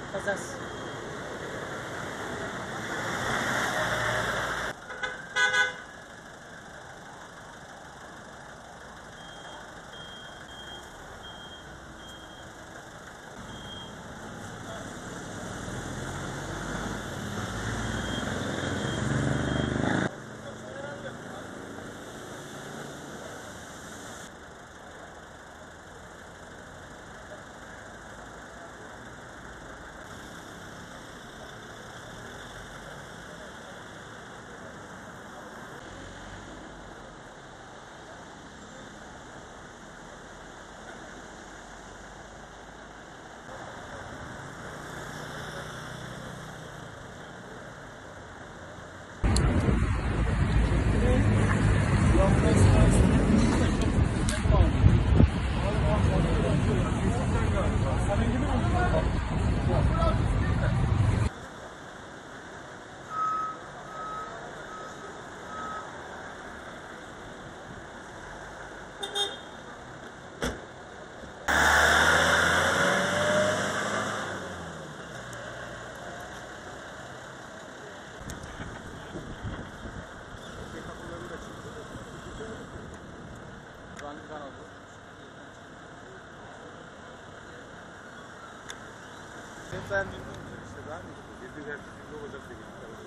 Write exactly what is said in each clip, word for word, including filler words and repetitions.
Kazası. Sen beğenmedin işte daha mı? Yedi ne olacak diye.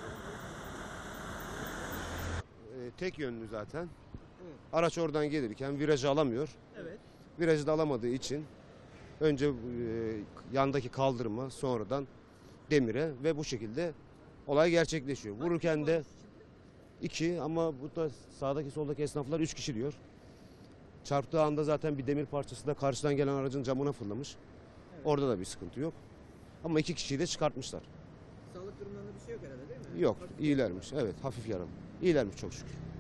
Ee, tek yönlü zaten. Evet. Araç oradan gelirken virajı alamıyor. Evet. Virajı da alamadığı için önce e, yandaki kaldırıma, sonradan demire ve bu şekilde olay gerçekleşiyor. Vururken de iki, ama bu da sağdaki soldaki esnaflar üç kişi diyor. Çarptığı anda zaten bir demir parçası da karşıdan gelen aracın camına fırlamış. Evet. Orada da bir sıkıntı yok. Ama iki kişiyi de çıkartmışlar. Sağlık durumlarında bir şey yok herhalde, değil mi? Yok, Hafif iyilermiş. Evet, hafif yaralı. İyilermiş çok şükür.